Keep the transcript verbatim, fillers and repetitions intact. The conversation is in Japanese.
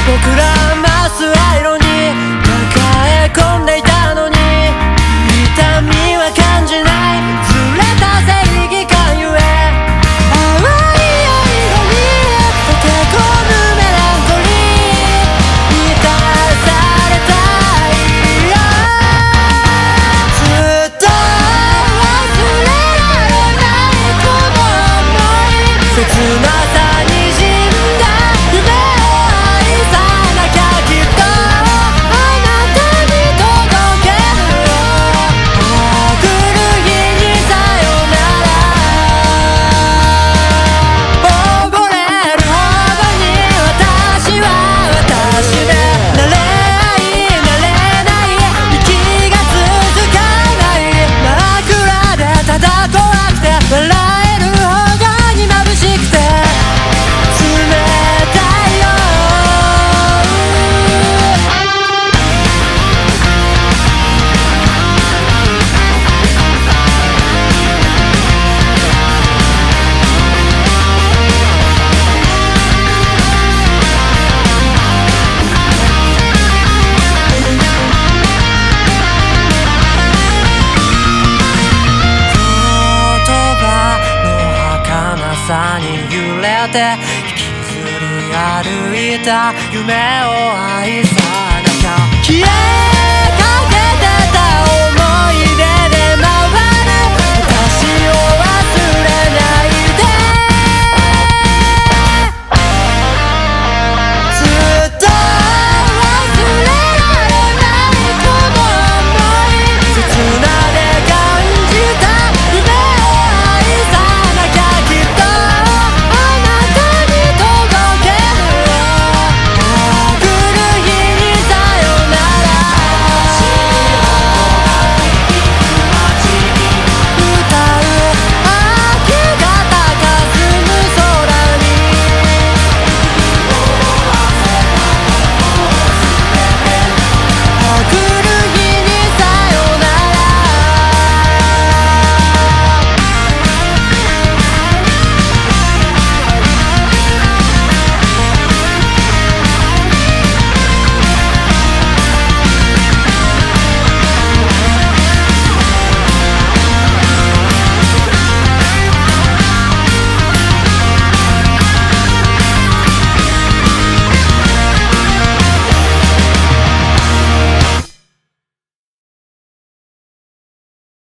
僕らマス色に抱え込んでいたのに、痛みは感じない、ずれた正義感ゆえ、淡い色に溶け込むメランコリー、満たされたいよ。ずっと忘れられないこの想い、切なさにじんだ夢を愛さなきゃ、きっとあなたに届けるよ。ああ来る日にさよなら、溺れるほどに私は私で、なれないなれない、息が続かない、枕でただ怖くて笑えるほどに眩しくて冷たいよ。言葉の儚さに揺れて引きずり歩いた夢を愛さなきゃ、消え